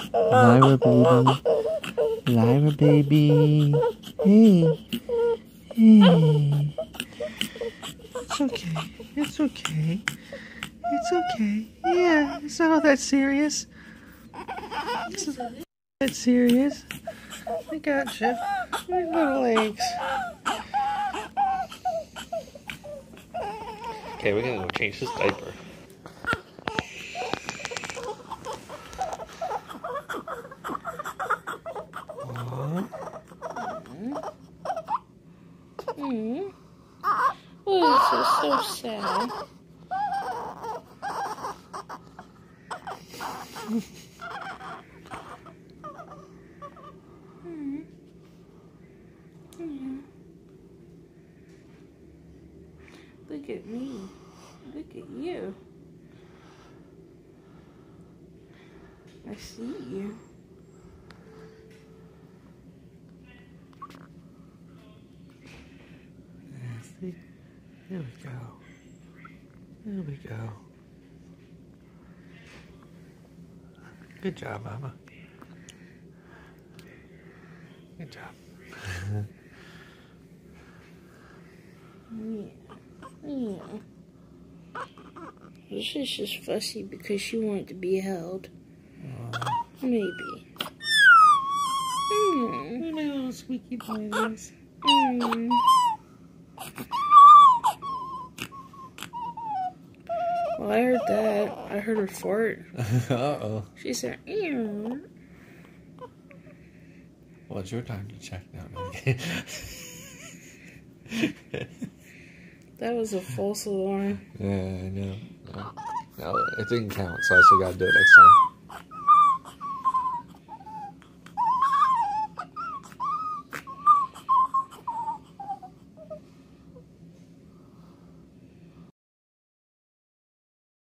Lyra baby. Lyra baby. Hey. Hey. It's okay. It's okay. It's okay. Yeah, it's not all that serious. It's not that serious. I gotcha. Your little legs. Okay, we're gonna go change his diaper. Oh, this is so sad. Look at me. Look at you. I see you. See? There we go. There we go. Good job, Mama. Good job. Yeah. She's just fussy because she wanted to be held. Maybe. My little squeaky boys. Well, I heard that. I heard her fart. Uh-oh. She said, ew. Well, it's your time to check now. That was a false alarm. Yeah, I know. No, it didn't count, so I still gotta do it next time.